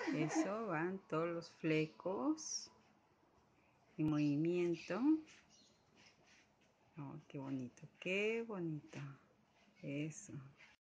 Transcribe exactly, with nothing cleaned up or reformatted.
Eso, van todos los flecos en movimiento. Oh, qué bonito, qué bonito. Eso.